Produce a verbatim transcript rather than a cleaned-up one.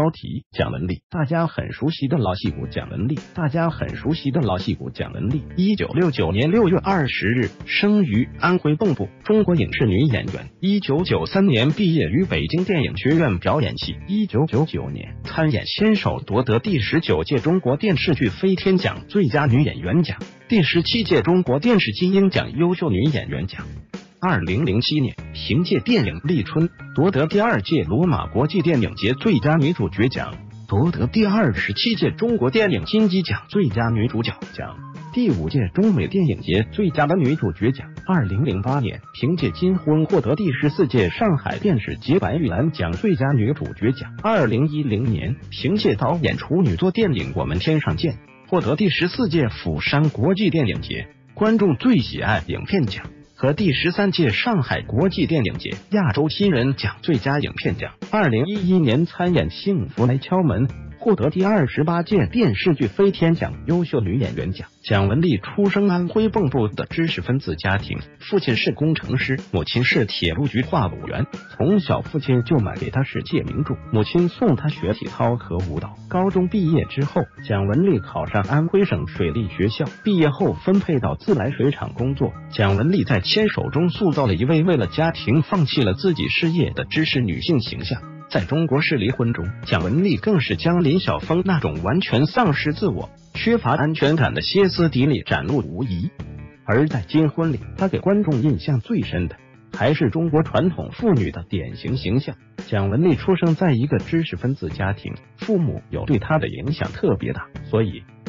标题：蒋雯丽。大家很熟悉的老戏骨蒋雯丽，大家很熟悉的老戏骨蒋雯丽。一九六九年六月二十日生于安徽蚌埠，中国影视女演员。一九九三年毕业于北京电影学院表演系。一九九九年参演牵手夺得第十九届中国电视剧飞天奖最佳女演员奖，第十七届中国电视金鹰奖优秀女演员奖。二零零七年，凭借电影《立春》夺得第二届罗马国际电影节最佳女主角奖，夺得第二十七届中国电影金鸡奖最佳女主角奖，第五届中美电影节最佳的女主角奖。二零零八年，凭借《金婚》获得第十四届上海电视节白玉兰奖最佳女主角奖。二零一零年，凭借导演处女作电影《我们天上见》获得第十四届釜山国际电影节观众最喜爱影片奖和第十三届上海国际电影节亚洲新人奖最佳影片奖。二零一一年参演《幸福来敲门》，获得第二十八届电视剧飞天奖优秀女演员奖。蒋雯丽出生安徽蚌埠的知识分子家庭，父亲是工程师，母亲是铁路局话务员。从小父亲就买给她世界名著，母亲送她学体操和舞蹈。高中毕业之后，蒋雯丽考上安徽省水利学校，毕业后分配到自来水厂工作。蒋雯丽在牵手中塑造了一位为了家庭放弃了自己事业的知识女性形象。在中国式离婚中，蒋雯丽更是将林晓峰那种完全丧失自我、缺乏安全感的歇斯底里展露无遗。而在金婚里，她给观众印象最深的还是中国传统妇女的典型形象。蒋雯丽出生在一个知识分子家庭，父母有对她的影响特别大，所以